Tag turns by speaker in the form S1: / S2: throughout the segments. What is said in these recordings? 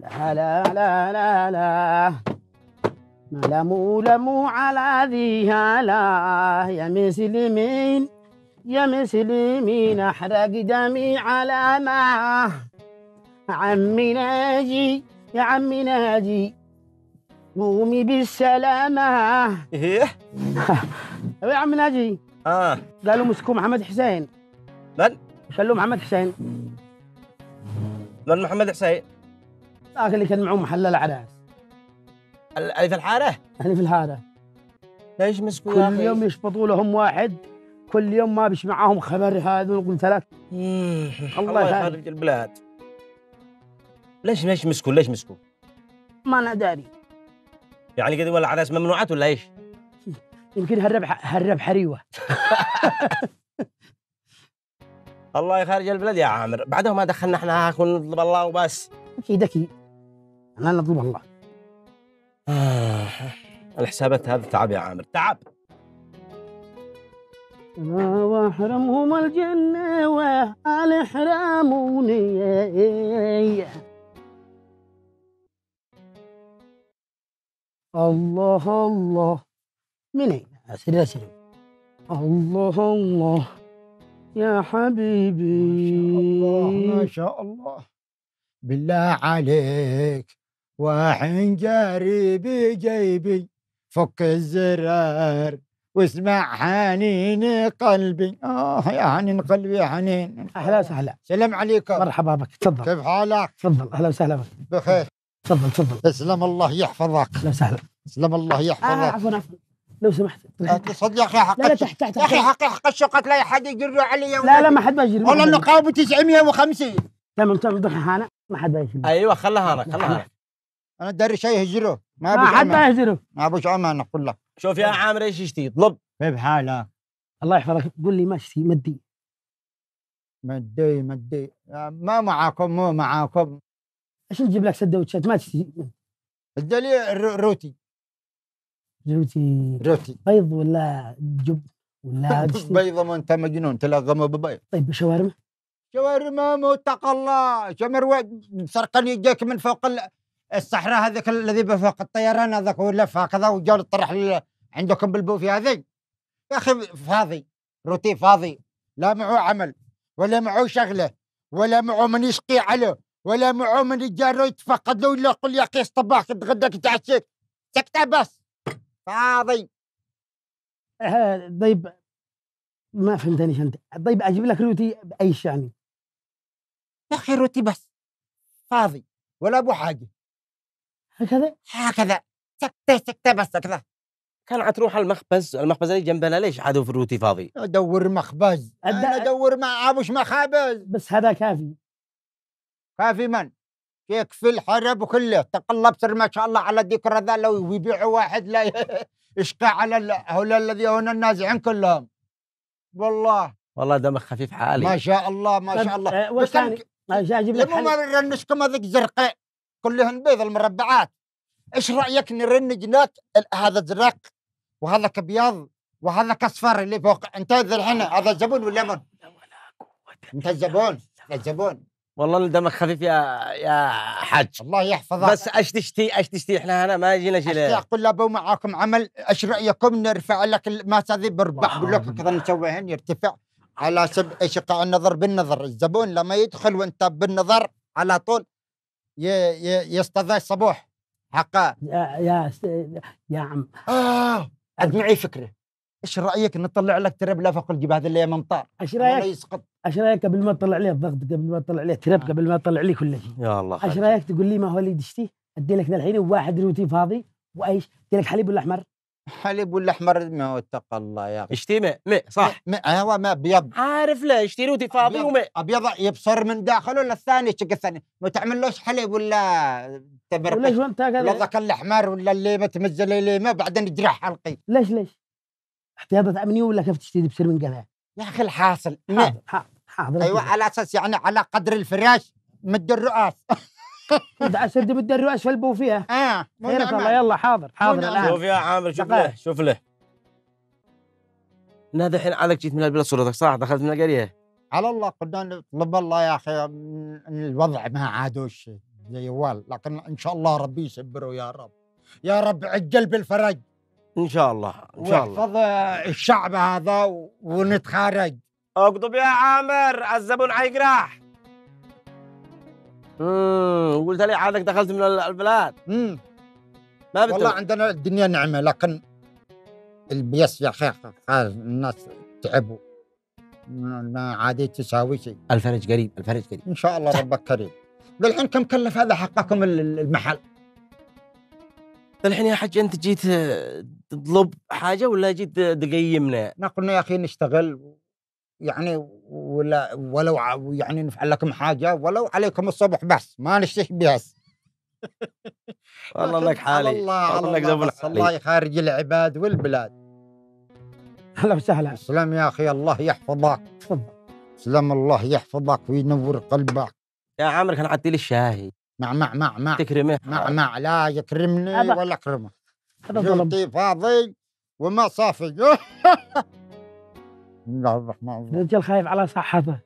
S1: لا لا لا لا لمو لمو على ذي هلا يا مسلمين يا مسلمين احرق دمي على ما عمي ناجي يا عمي ناجي قومي بالسلامة.
S2: ايه
S1: يا عم ناجي قالوا مسكوا محمد حسين.
S2: من؟
S1: قالوا محمد حسين.
S2: من محمد حسين؟
S1: ذاك اللي كان معه محل العراس
S2: اللي في الحارة؟
S1: اللي في الحارة.
S2: ليش مسكوا
S1: كل
S2: يا أخي؟
S1: يوم يشبطوا لهم واحد، كل يوم ما بيش معاهم خبر. هذا قلت لك
S2: الله يخرج البلاد. ليش مسكوا؟ ليش مسكوا؟
S1: ما انا داري.
S2: يعني قد ولا العراس ممنوعات ولا ايش؟
S1: يمكن هرب حريوه.
S2: الله يخرج البلاد يا عامر، بعدهم ما دخلنا احنا هاكل نطلب الله وبس.
S1: اكيد انا نطلب الله.
S2: الحسابات هذا تعب يا عامر، تعب.
S1: واحرمهم الجنة وآل حراموني. الله الله من أين أسر أسر؟ الله الله يا حبيبي.
S3: ما شاء الله بالله عليك، واحد جاري بجيبي فك الزرار واسمع حنين قلبي. يا حنين قلبي يا حنين.
S1: أهلا وسهلا.
S3: سلام عليكم.
S1: مرحبا بك، تفضل.
S3: كيف حالك؟
S1: تفضل. أهلا وسهلا بك.
S3: بخير.
S1: تفضل تفضل.
S3: تسلم الله يحفظك.
S1: أهلا وسهلا.
S3: تسلم الله يحفظك.
S1: عفوا عفوا لو سمحت.
S3: تصدق يا اخي حق.
S1: لا تحت
S3: يا اخي حق الشقة لا حد يجر علي.
S1: لا ما حد بيجري.
S3: والله النقابة 950.
S1: تمام دخل ما حد بيجري.
S2: ايوه خلها هنا.
S3: انا داري شيء يهجره.
S1: ما حد بيهجره.
S3: ما ابوش امانه كله.
S2: شوف يا عامر ايش يشتي يطلب.
S3: كيف حالك؟
S1: الله يحفظك. قول لي ما اشتي مدي.
S3: مدي ما معاكم مو معاكم.
S1: ايش نجيب لك سندوتشات؟ ما تشتي.
S3: ادلي روتي
S1: بيض ولا جب ولا
S3: بيضة؟ ما انت مجنون تلغمه ببيض.
S1: طيب شاورما
S3: متق الله. سرقني يجيك من فوق الصحراء هذاك الذي بفوق الطيران هذاك ولف هكذا وجاء الطرح عندكم بالبوفي هذه. يا اخي فاضي، روتي فاضي، لا معه عمل ولا معه شغله ولا معه من يشقي عليه ولا معه من يجاره يتفقد له ولا يقول يا اخي اصطباح تغداك تعشيك. سكتة بس فاضي.
S1: طيب ما فهمتنيش انت. طيب اجيب لك روتي بايش يعني؟
S3: يا اخي روتي بس فاضي ولا ابو حاجه. هكذا سكتة بس كذا.
S2: كان عتروح المخبز اللي جنبنا. ليش عادوا في الروتي فاضي؟
S3: ادور مخبز. انا ادور مع ابوش مخابز.
S1: بس هذا كافي.
S3: كافي من؟ يكفي الحرب كله. تقلب سر ما شاء الله على ذكر ذا. لو يبيعوا واحد لا يشقى على هؤلاء الذي هون النازعين كلهم. والله
S2: دمك خفيف حالي.
S3: ما شاء الله ما شاء الله.
S1: وش ثاني؟ اجيب لك
S3: ما نرنشكم هذيك زرقاء كلهن بيض المربعات. ايش رايك نرنج لك هذا زرق وهذا ابيض وهذا اصفر اللي فوق؟ انت الحين هذا زبون ولا من؟ انت الزبون.
S2: والله دمك خفيف يا حج.
S3: الله يحفظك.
S2: بس ايش تشتي؟ احنا هنا ما جينا شيء.
S3: اقول ابو معاكم عمل. ايش رايكم نرفع لك الماس هذه بربع بلوك كذا نسويهن يرتفع على سب ايش يقع النظر بالنظر. الزبون لما يدخل وانت بالنظر على طول يستضيع الصبوح حقا.
S1: يا عم
S3: عاد معي فكره. ايش رايك نطلع لك ترب لا فوق الجبهه هذا اللي هي ممطار.
S1: ايش رايك قبل ما تطلع عليه الضغط، قبل ما تطلع عليه ترب، قبل ما تطلع عليه كل شيء.
S2: يا الله.
S1: ايش رايك تقول لي ما هو اللي تشتي؟ ادي لك الحين واحد روتي فاضي وايش؟ ادي لك حليب ولا احمر؟
S3: حليب ولا احمر؟ ما اتق الله يا اخي.
S2: اشتي ماء صح.
S3: ايوه ماء ابيض.
S2: عارف لا اشتي روتي فاضي وماء
S3: ابيض يبصر من داخل ولا الثاني الشق الثاني ما تعملوش حليب ولا تبرق
S1: ولا شو انت كذا؟
S3: ولا ذاك الاحمر ولا اللي متمزل ليمه بعدين يجرح حلقي.
S1: ليش احتياطات امنيه ولا كيف تشتري بسر من كذا؟
S3: يا اخي الحاصل
S1: حاضر.
S3: ايوه على اساس يعني على قدر الفراش مد الرؤاس.
S1: سد مد الرؤاس في البوفيه. خيرك الله. يلا حاضر الان.
S2: شوف يا عامر شوف له هذا الحين عادك جيت من البلد صورتك صح؟ دخلت من القريه
S3: على الله قلنا نطلب الله يا اخي. الوضع ما عادوش زي وال، لكن ان شاء الله ربي يسبره يا رب. يا رب عجل بالفرج
S2: ان شاء الله ان شاء الله.
S3: واحفظ الشعب هذا ونتخارج.
S2: اقطب يا عامر الزبون حيقرح. قلت لي عادك دخلت من البلاد. ما
S3: والله عندنا الدنيا نعمه، لكن البيس يا اخي الناس تعبوا، ما عادي تساوي شيء.
S2: الفرج قريب، الفرج قريب
S3: ان شاء الله ربك كريم. بالحين كم كلف هذا حقكم المحل؟
S2: الحين يا حج انت جيت تطلب حاجه ولا جيت تقيمنا؟
S3: قلنا يا اخي نشتغل يعني، ولو يعني نفعل لكم حاجه ولو عليكم الصبح، بس ما نشتكي بيس.
S2: والله انك حالي،
S3: والله انك زبون حالي. الله يخارج العباد والبلاد.
S1: هلا وسهلا.
S3: سلام يا اخي، الله يحفظك.
S1: تفضل.
S3: سلام الله يحفظك وينور قلبك.
S2: يا عامر كان عدي لي الشاهي.
S3: مع
S2: تكرمه.
S3: مع لا يكرمني ولا اكرمه.
S1: هذا طلب.
S3: جوتي فاضي وما صافي. بسم الله الرحمن الرحيم.
S1: الرجال خايف على صحته.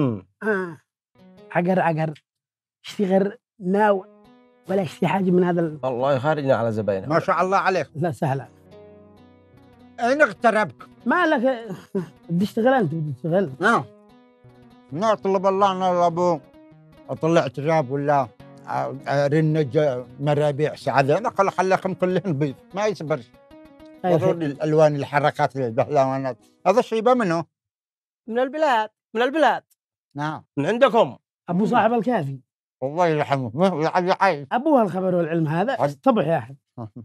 S1: عقر اشتغل ناو ولا اشتي حاجه من هذا
S2: الله يخرجنا على زباينه.
S3: ما شاء الله عليك.
S1: لا سهله.
S3: اين اغتربك؟
S1: ما لك بدي اشتغل، انت بدي تشتغل.
S3: نعم. نطلب الله نطلبه. اطلع تراب ولا رنج مرابيع سعاده، نقل خليكم كلهم بيض ما يصبر. ضروري الالوان الحركات البهلوانات. هذا الشيبه منه؟
S2: من البلاد، من البلاد.
S3: نعم.
S2: من عندكم.
S1: ابو صاحب الكافي.
S3: الله يرحمه يعيش.
S1: ابوها الخبر والعلم هذا اصطبح يا احد.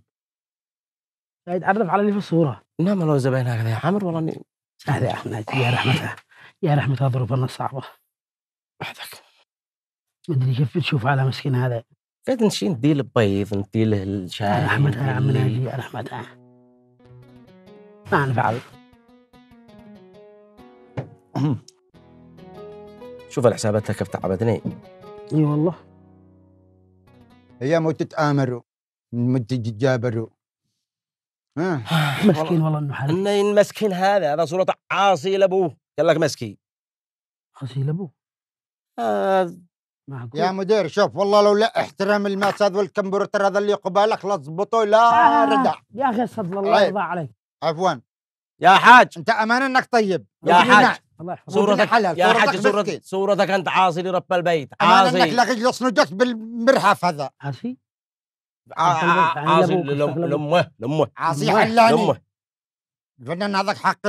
S1: يتعرف على اللي في الصوره.
S2: نعم لو زباين هكذا يا عامر والله اني
S1: سهل يا احمد. يا رحمتها، يا رحمتها ظروفنا الصعبه.
S2: وحدك
S1: مدري كيف تشوف على مسكين هذا.
S2: قاعد نشين ندي له بيض، ندي له الشاي.
S1: يا رحمتها يا عم ناجي، يا رحمتها. ما نفعل.
S2: شوف الحسابات كيف تعبتني.
S1: اي والله.
S3: هي مو تتآمروا مو تتجابروا.
S1: مسكين والله انه حالك.
S2: انه مسكين هذا صورة عاصي لابوه. قال لك مسكين.
S1: عاصي لابوه.
S3: يا مدير شوف والله لو لا احترام المساد والكمبيوتر هذا اللي قبالك لا تضبطه لا ردع.
S1: يا اخي صدق الله يرضى عليك.
S3: عفوا
S2: يا حاج.
S3: انت امانه انك طيب
S2: يا حاج.
S1: الله يحفظك.
S2: صورتك يا حاج، صورتك انت عاصي لرب البيت. عاصي
S3: انك لغج صنوجك بالمرحف هذا.
S1: عاصي؟
S2: عاصي لامه
S3: عاصي حلاني. الفنان هذاك حق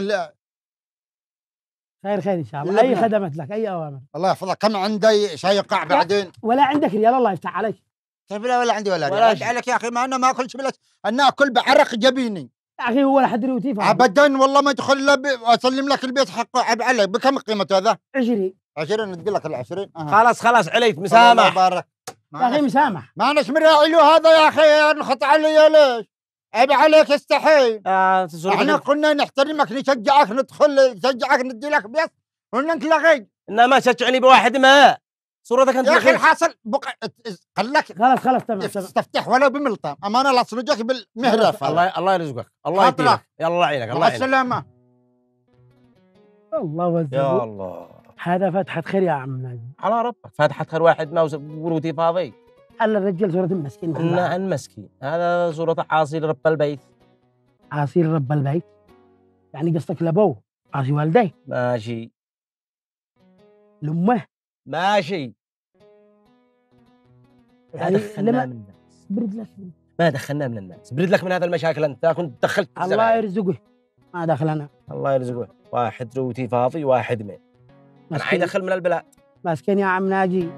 S1: خير ان شاء الله. اي خدمت لك، اي اوامر.
S3: الله يحفظك. كم عندي شيء يقع بعدين
S1: ولا عندك ريال الله يفتح عليك.
S3: كيف لا ولا عندي ولا ريال عليك يا اخي. ما انا ما اكلش بلا انا اكل بعرق جبيني
S1: يا اخي. هو لا حد يروتيف
S3: ابدا والله ما ادخل اسلم لك البيت حقه. عيب عليك. بكم قيمته هذا؟
S1: 20
S3: ندي لك ال20.
S2: خلاص عليك مسامح.
S3: بارك
S1: يا اخي مسامح.
S3: ما اناش مراعي له هذا يا اخي. انخط علي ليش؟ عيب عليك استحي. احنا قلنا نحترمك نشجعك ندخل نشجعك ندي لك بيت ولا انت لغي.
S2: انما تشجعني بواحد ما صورتك انت
S3: يا اخي الحاصل خلك
S1: خلاص تمام.
S3: تفتح ولو بملطام. امانه لا تصلجك بالمهرف.
S2: الله يرزقك. الله يديك. يلا عينك. الله يعينك.
S3: السلامه.
S1: الله وزق.
S2: يا الله.
S1: هذا فتحة خير يا عم ناجي.
S2: على ربك فتحة خير. واحد ما وروتي فاضي.
S1: هلا الرجال صورة مسكين.
S2: نعم مسكين. هذا صورة عاصي لرب البيت.
S1: عاصي لرب البيت يعني قصدك لابوه عاصي والديه.
S2: ماشي.
S1: لامه.
S2: ماشي.
S1: يعني
S2: دخلنا من الناس.
S1: برد لك.
S2: ما دخلنا من الناس. برد لك من هذا المشاكل. انت كنت دخلت.
S1: الله يرزقه. ما دخلنا.
S2: الله يرزقه. واحد روتي فاضي واحد مين. انا عايز ادخل من البلاد.
S1: مسكين يا عم ناجي.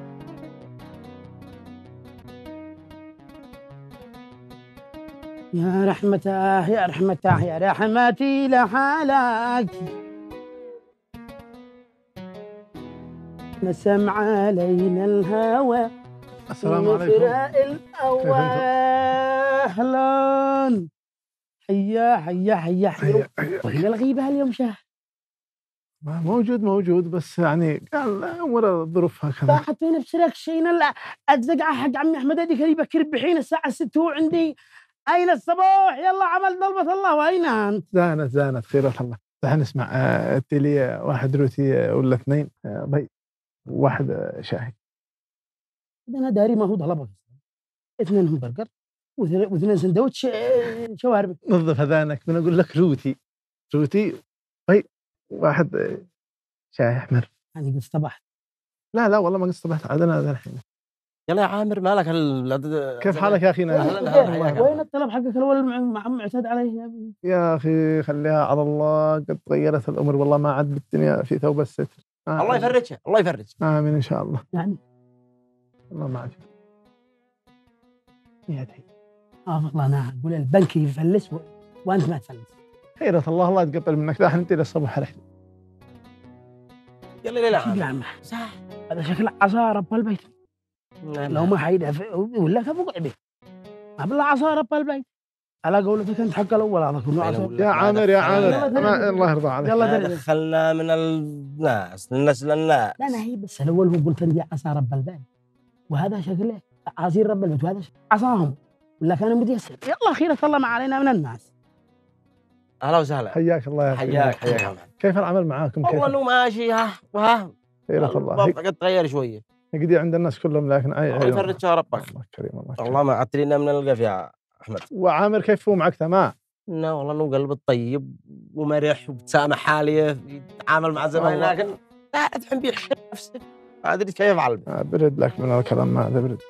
S1: يا رحمته يا رحمته يا رحمتي لحالك. نسم علينا الهوى.
S4: السلام عليكم.
S1: اهلا. حيا وين الغيبه اليوم شاه؟
S4: موجود بس يعني قال امور الظروف هكذا.
S1: حطينا بسرك شينا لا اتزقع حق عمي احمد هذيك اللي بكر بحين الساعه 6 هو عندي. اين الصباح؟ يلا عمل ضلبة الله. واين انت؟
S4: زانت خيرة الله. دحين اسمع التلي واحد روتي ولا اثنين بي واحد شاهي.
S1: انا داري ما هو طلبك، 2 همبرجر و2 سندوتش شاورما.
S4: نظف اذانك، بنقول لك روتي. روتي. طيب، واحد شاي احمر.
S1: يعني قد اصطبحت.
S4: لا والله ما قد صبحت، عاد انا ذا الحين.
S2: يلا يا عامر مالك
S4: كيف حالك يا اخي ناجي؟
S2: هلا.
S1: وين الطلب حقك الاول معتاد عليه يا ابني؟
S4: يا اخي خليها على الله، قد تغيرت الامور والله، ما عاد بالدنيا في ثوب الستر.
S2: الله يفرجها، الله يفرجها.
S4: امين ان شاء الله.
S1: يعني
S4: الله معك.
S1: يا دحين والله انا اقول البنك يفلس وانت ما تفلس.
S4: خيرة الله يتقبل منك، دحين انت للصبح رحلة.
S2: يلا يا
S1: شو
S2: عامر.
S1: يا عم؟
S2: صح.
S1: هذا شكل عصا رب البيت. لو ما حيدفع ولا كفوق به. ما بالله عصا رب البيت. على قولتك انت حق الاول هذا كله عصا.
S4: يا عامر يا عامر، الله يرضى عليك.
S1: يلا
S2: ما
S1: دري.
S2: دخلنا من الناس للناس للناس.
S1: لا انا هي بس الاول هو قلت لي عصا رب البيت، وهذا شكله عصير رب البيت، وهذا عصاهم ولا كانوا متيسر. يلا خيرة الله ما علينا من الناس.
S2: اهلا وسهلا.
S4: حياك الله يا اخي.
S2: حياك يا محمد.
S4: كيف العمل معاكم؟
S2: والله انه ماشي ها
S4: خيرة الله.
S2: الوضع قد تغير شويه.
S4: قد عند الناس كلهم، لكن
S2: الله يفرجها ربك.
S4: الله كريم، الله كريم.
S2: والله ما عطرينا من القف يا احمد.
S4: وعامر كيف هو معك؟ تمام.
S2: لا والله انه قلب الطيب ومرح وبتسامح حاليه، يتعامل مع الزباين،
S4: والله.
S2: لكن لا تحب يحب نفسك، ما ادري كيف يفعل.
S4: برد لك من الكلام هذا، برد.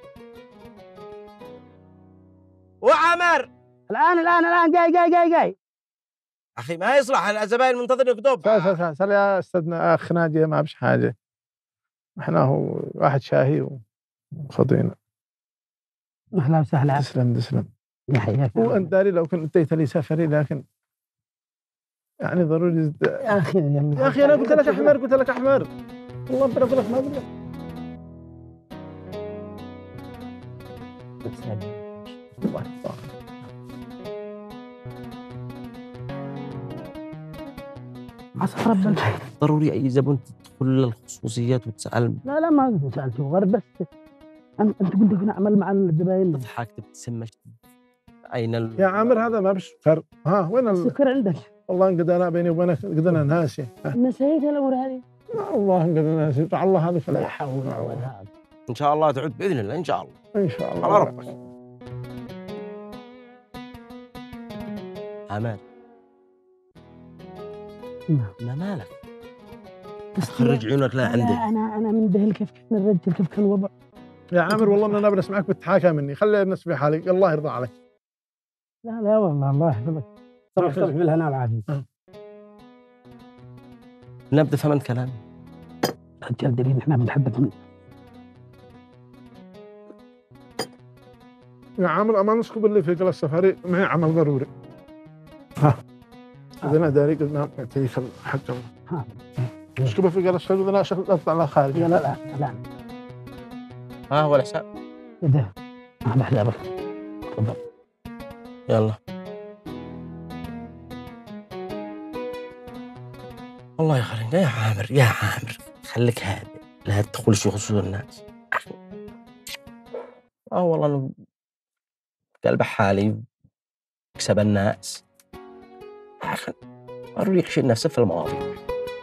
S2: وعامر
S1: الان جاي.
S2: اخي ما يصلح، الزباين منتظرين كتب.
S4: سال يا استاذنا اخ ناجي، ما بش حاجه، احنا هو واحد شاهي وخضينا.
S1: اهلا وسهلا.
S4: تسلم.
S1: يا حياك.
S4: هو انت داري لو كنت اتيت لي سفري، لكن يعني ضروري
S1: يا اخي
S4: يا اخي انا قلت لك احمر، والله بقول لك ما قلت لك. الله يحفظك.
S1: عصا رب البيت.
S2: ضروري اي زبون تدخل الخصوصيات وتسال،
S1: لا ما قلت سالته غير بس انت قلت لك نعمل مع الزباين.
S2: تضحك تبتسم. اين
S4: يا عامر هذا ما بش سكر. وين
S1: السكر عندك؟
S4: والله انقد انا بيني وبينك، انقد انا ناسي.
S1: نسيت الامور هذه.
S4: الله انقد انا ناسي، الله هذا
S1: لا
S4: فلا
S1: حول ولا قوه.
S2: ان شاء الله تعود باذن الله، ان شاء الله.
S4: ان شاء الله
S2: على ربك. عمال ما مالك؟ خرج عيونك لا عندي.
S1: انا من دهل كيف كان الرجل، كيف كان الوضع.
S4: يا عامر والله من انا بسمعك بتحاكى مني، خلي الناس في حالك، الله يرضى عليك.
S1: لا والله الله يحفظك. صبح بالهنا والعافيه.
S2: نبدا فهم انت كلامي.
S1: رجال دليل احنا بنتحدث منه.
S4: يا عامر اما نسكب اللي في كلا السفري ما هي عمل ضروري. اذا انا داري قلنا نعطيك الحق. نسكبه في كلا السفري، اذا لا شغل اطلع خارج.
S1: لا
S2: ها هو الحساب.
S1: ده هذا حسابك. تفضل.
S2: يلا. الله يخليك يا عامر خليك هادئ، لا تدخل في خصوص الناس. والله انه قلب حالي يكسب الناس، ضروري يحشي نفسه في المواضيع.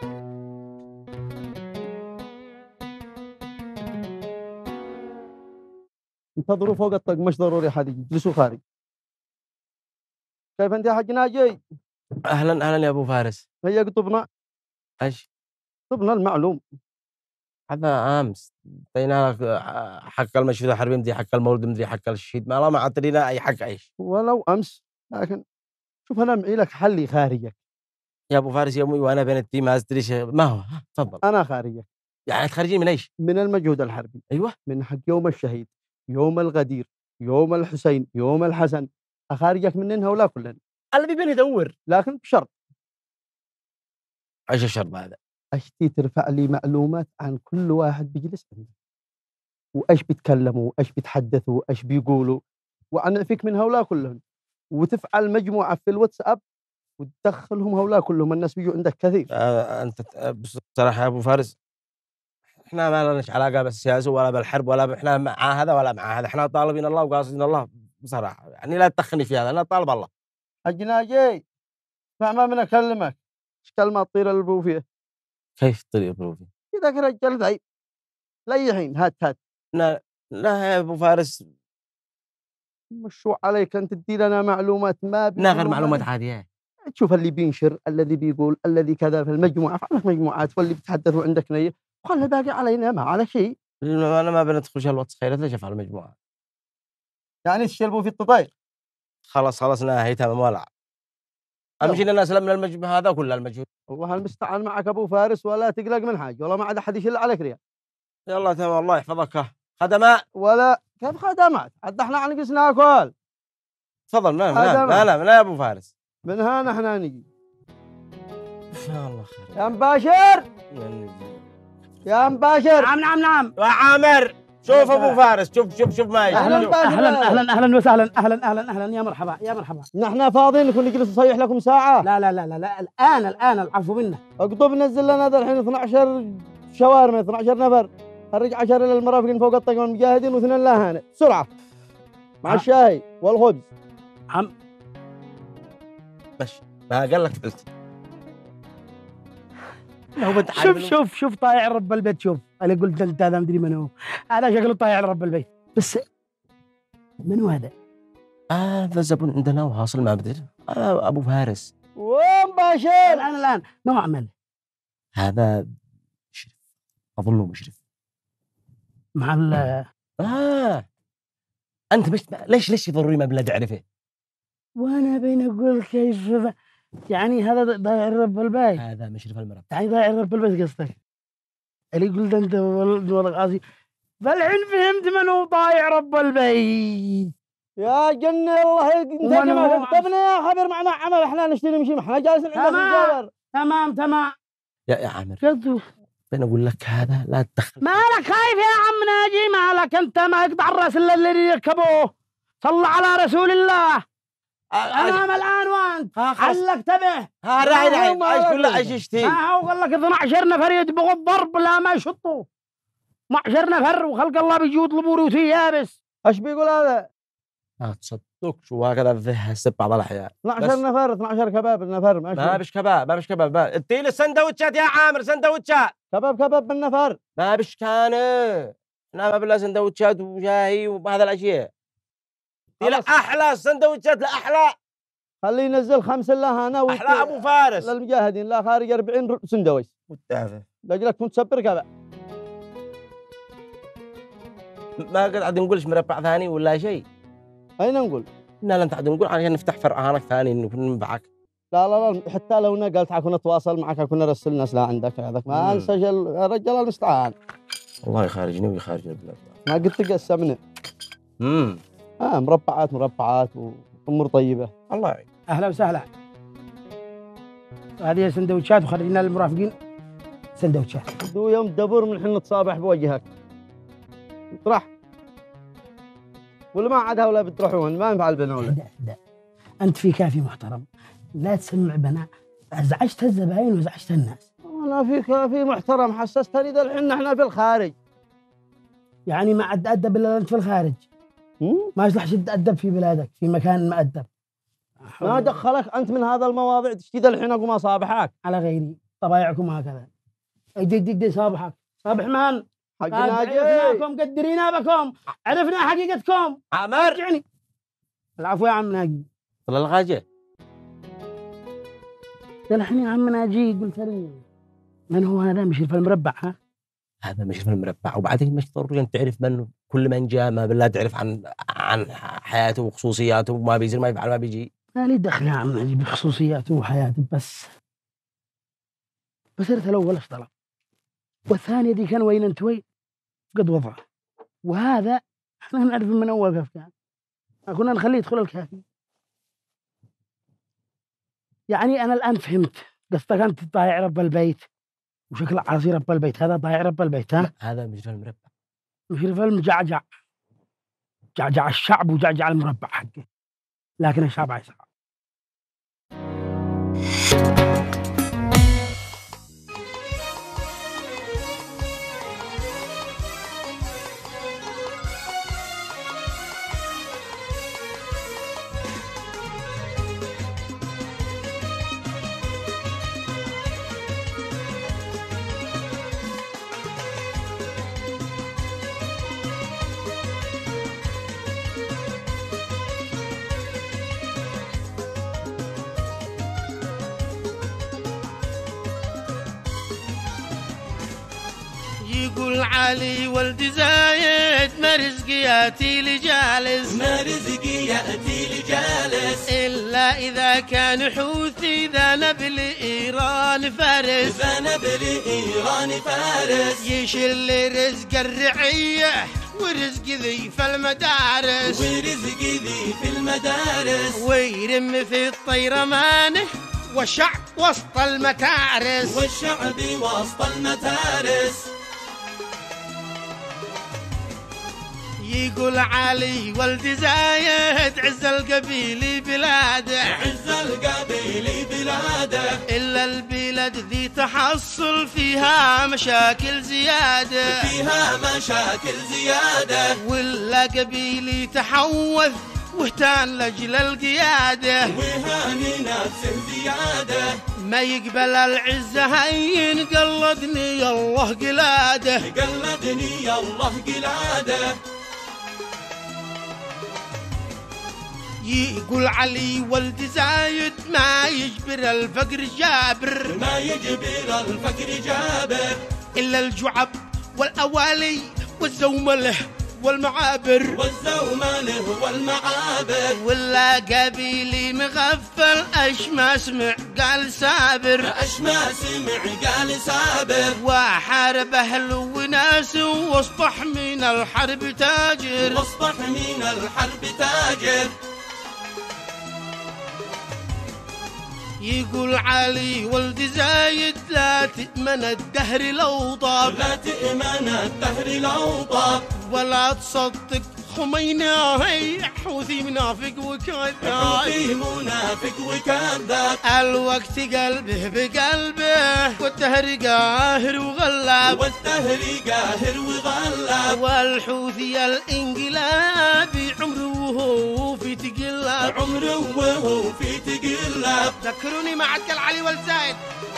S5: انتظروا فوق الطق، مش ضروري حد يجلسوا خارج. كيف انت يا حق ناجي؟
S2: اهلا يا ابو فارس.
S5: هيا طبنا
S2: ايش؟
S5: طبنا المعلوم.
S2: هذا امس اعطينا لك حق المشهد الحربي، مدري حق المولد، مدري حق الشهيد، ما عطينا اي حق عيش.
S5: ولو امس، لكن شوف انا معي لك حلي خارجك.
S2: يا ابو فارس يومي وانا بين التيم، ما ادري ما هو. تفضل.
S5: انا خارجك
S2: يعني تخرجين من ايش؟
S5: من المجهود الحربي.
S2: ايوه.
S5: من حق يوم الشهيد، يوم الغدير، يوم الحسين، يوم الحسن. اخارجك منها ولا كلنا؟
S2: الذي بين يدور،
S5: لكن بشرط.
S2: ايش الشرط هذا؟
S5: اشتي ترفع لي معلومات عن كل واحد بيجلس عندك، وايش بيتكلموا، ايش بيتحدثوا، ايش بيقولوا، وعن فيك من هؤلاء كلهم، وتفعل مجموعه في الواتساب وتدخلهم هؤلاء كلهم. الناس بيجوا عندك كثير.
S2: انت بصراحه يا ابو فارس، احنا ما لناش علاقه بالسياسه ولا بالحرب ولا احنا مع هذا ولا مع هذا، احنا طالبين الله وقاصدين الله بصراحه، يعني لا تدخلني في هذا، انا طالب الله.
S5: حق ناجي اسمع ما من اكلمك، ايش كلمه تطير البوفيه؟
S2: كيف طريق بروفي؟
S5: اذا رجال ضعيف لا حين هات
S2: لا يا ابو فارس،
S5: مشروع عليك انت تدي لنا معلومات ما
S2: ناخذ معلومات عاديه.
S5: تشوف اللي بينشر، الذي بيقول، الذي كذا في المجموعه، فعندك مجموعات واللي بتحدثوا عندك نيه، وخلي الباقي علينا ما على شيء.
S2: انا ما بندخل الواتس خيرت ليش افعل مجموعه؟
S5: يعني تشلبوا في التطاير.
S2: خلاص ناهي تمام ولا اهم شيء اننا سلمنا المجموعه هذا كله المجهول.
S5: والله المستعان معك ابو فارس، ولا تقلق من حاجه، والله ما عاد احد يشيل عليك ريال.
S2: يلا تمام الله يحفظك. خدماء
S5: ولا كيف خدمات؟ عاد احنا عنقص ناكل.
S2: تفضل. نام
S5: خدمات.
S2: لا يا ابو فارس،
S5: من هنا احنا نجي.
S2: يا الله خير
S5: يا مباشر، يا مباشر.
S1: نعم
S2: يا عامر. شوف ابو فارس، شوف ما يجي.
S1: اهلا وسهلا. اهلا يا مرحبا.
S5: نحن فاضيين نكون نجلس نصيح لكم ساعه.
S1: لا الان العفو منا.
S5: اقطب نزل لنا ذا الحين 12 شاورما، 12 نفر، خرج 10 للمرافقين فوق الطاقم المجاهدين واثنين لا هنا بسرعه مع الشاي والخبز.
S1: عم
S2: ماشي، ما قال لك قلت.
S1: شوف طايع رب البيت. شوف انا قلت انت هذا مدري من هو، هذا شكله طايع رب البيت. بس من هو هذا؟
S2: هذا زبون عندنا وحاصل ما بدري. ابو فارس
S5: ومباشر.
S1: الان ما هو عمل
S2: هذا مشرف، اظنه مشرف
S1: مع
S2: انت مش ليش ضروري ما بلا تعرفه؟
S1: وانا بين اقول كيف يعني هذا ضايع رب البيت،
S2: هذا مشرف المرب.
S1: يعني ضايع رب البيت قصدك؟ اللي قلت انت والله قاضي، فالحين فهمت من هو ضايع رب البيت.
S5: يا جن الله انت ما كتبنا يا خبر معنا عمل، احنا نشتري نمشي، احنا جالسين عندنا في الجبر.
S1: تمام
S2: يا عامر
S1: قصده
S2: بين اقول لك هذا لا تدخل.
S1: مالك خايف يا عم ناجي؟ مالك انت؟ ما يقطع الراس الا اللي يركبوه. صل على رسول الله. امام الان وانت علق تبه.
S2: راعي ايش كل عششتي؟
S1: ما هو قال لك 12 نفر يدبغوا الضرب لا ما يشطوا. 12 نفر وخلق الله بيجوا يطلبوا روتي يابس.
S5: ايش بيقول هذا؟
S2: ما تصدق شو هكذا فيها سب بعض الاحيان.
S5: 12 نفر 12 كباب النفر.
S2: ما بش كباب ادي لي السندوتشات يا عامر، سندوتشات
S5: كباب بالنفر.
S2: ما بش كان انا بالله سندوتشات وشاهي وبهذا الاشياء. لا احلى سندوتشات، لا احلى.
S5: خليه ينزل 5 لا هنا
S2: احلى ابو فارس
S5: للمجاهدين، لا خارج 40 سندويش
S2: متعفف.
S5: لاجلك كنت تسبر كذا.
S2: ما قاعد نقولش مربع ثاني ولا شيء.
S5: اين نقول؟
S2: لا انت قاعد نقول عشان نفتح فرع هناك ثاني ننبعك.
S5: لا حتى لو قلت كنا نتواصل معك كنا نرسل ناس لا عندك هذاك ما انسى الرجال المستعان.
S2: والله يخارجني ويخارج البلاد.
S5: ما قلت تقسمنا. مربعات وامور طيبه.
S2: الله يعين.
S1: اهلا وسهلا. هذه سندوتشات وخرجنا للمرافقين سندوتشات.
S5: دو يوم دبر من حين تصابح بوجهك. اطرح. ولا ما عاد ولا بتروحون ما ينفع البنا ولا.
S1: لا. انت في كافي محترم، لا تسمع بنا. ازعجت الزباين وازعجت الناس.
S5: انا في كافي محترم حسستني ذا الحين احنا في الخارج.
S1: يعني ما عاد ادب الا انت في الخارج. ما يصلحش تتأدب في بلادك في مكان مؤدب.
S5: ما دخلك انت من هذا المواضيع تشتي ذا الحين اقوم اصابحك
S1: على غيري. طبايعكم هكذا. دي صابحك. صابح من؟
S5: حق ناجي.
S1: عرفناكم قدرينا بكم، عرفنا حقيقتكم.
S2: عمر
S1: يعني العفو يا عم ناجي.
S2: طلع الغاجة
S1: الحين يا عم ناجي قلت لي من هو هذا؟ مش في المربع ها؟
S2: هذا مش في المربع. وبعدين مش ضروري أن تعرف منه. كل من جاء ما بالله تعرف عن حياته وخصوصياته وما بيصير ما يفعل ما بيجي.
S1: ما لي دخل يا عم ناجي بخصوصياته وحياته. بس الأول ايش طلب، والثانية دي كان وين انت وين قد وضع، وهذا احنا نعرف من اول كيف كان. كنا نخليه يدخل الكافي. يعني انا الان فهمت قصدك انت ضايع رب البيت وشكل عصير رب البيت. هذا ضايع رب البيت ها؟
S2: هذا مش في المربع.
S1: مش في المجعجع. جعجع الشعب وجعجع المربع حقه، لكن الشعب عايز
S6: يقول علي ولد زايد ما رزقي ياتي لي جالس،
S7: ما رزقي ياتي لي جالس،
S6: الا اذا كان حوثي ذنب لايران فارس،
S7: ذنب لايران فارس،
S6: يشيل لي رزق الرعيه ورزق ذي في المدارس،
S7: ورزق ذي في المدارس،
S6: ويرم في الطيرمانه والشعب وسط المتارس،
S7: والشعب وسط المتارس.
S6: يقول علي ولد زايد عز القبيل بلاده،
S7: عز القبيل بلاده،
S6: إلا البلاد ذي تحصل فيها مشاكل زيادة،
S7: فيها مشاكل زيادة،
S6: ولا قبيلي تحوث واهتان لأجل القيادة،
S7: وهاني نفسه زيادة،
S6: ما يقبل العزة هين قلدني الله قلاده،
S7: قلدني الله قلاده.
S6: يقول علي ولد زايد ما يجبر الفقر جابر،
S7: ما يجبر الفقر جابر،
S6: إلا الجعب والأوالي والزومله والمعابر،
S7: والزومله والمعابر،
S6: ولا قبيلي مغفل اش ما سمع قال سابر،
S7: اش ما سمع قال سابر،
S6: وحارب اهل وناس واصبح من الحرب تاجر،
S7: واصبح من الحرب تاجر.
S6: يقول علي ولد زايد لا تأمن الدهر لو طاب،
S7: لا تأمن الدهر لو طاب،
S6: ولا تصدق خميني حوثي منافق وكذاب،
S7: حوثي منافق وكذاب،
S6: الوقت قلبه بقلبه والدهر قاهر وغلاب،
S7: والدهر قاهر وغلاب،
S6: والحوثي الانقلابي عمره وهو في تقلاب،
S7: عمره وهو في تقلاب.
S6: ذكروني ما عاد قال علي ولد زايد.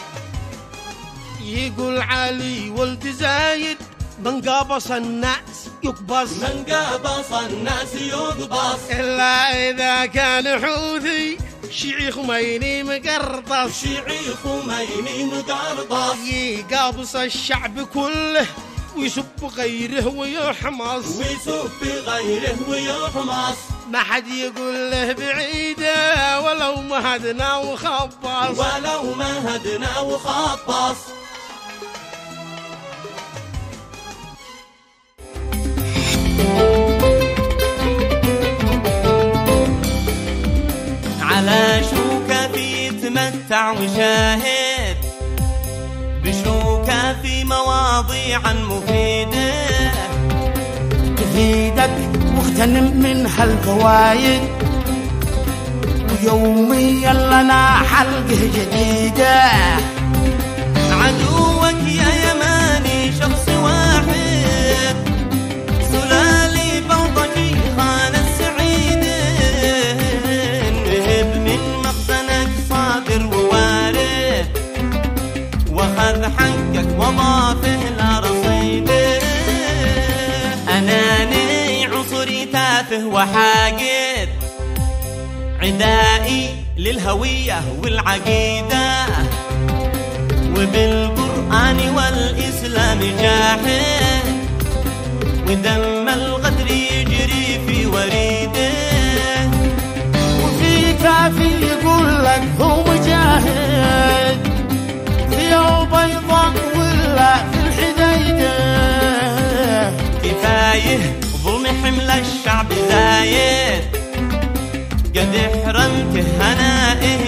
S6: يقول علي ولد زايد من قابص الناس يقبص،
S7: من قابص الناس يقبص،
S6: إلا إذا كان حوثي شيعي خميني مقرطص،
S7: شيعي خميني مقرطص،
S6: يقابص الشعب كله ويسب غيره ويحمص،
S7: ويسب غيره ويحمص،
S6: ما حد يقول له بعيده ولو مهدنا وخبص،
S7: ولو مهدنا وخبص. على شوكة في يتمتع وشاهد، بشوكة في مواضيع مفيدة،
S6: تفيدك واغتنم منها الفوايد، ويوميا لنا حلقة جديدة.
S7: عدوك يا يماني شخص واحد، سلالي بلطجي خان السعيدة، نهب من مخزنك صابر ووارد، واخذ حقك وضافه لرصيده، اناني عصري تافه وحاقد، عدائي للهوية والعقيدة، وبالقرآن والإسلام جاحد، ودم الغدر يجري في وريده،
S6: وفي كافي يقول لك هو مجاهد، ثياب بيضاء ولا في الحديدة،
S7: كفايه ظلم حمل الشعب زايد، قد حرمته هنائه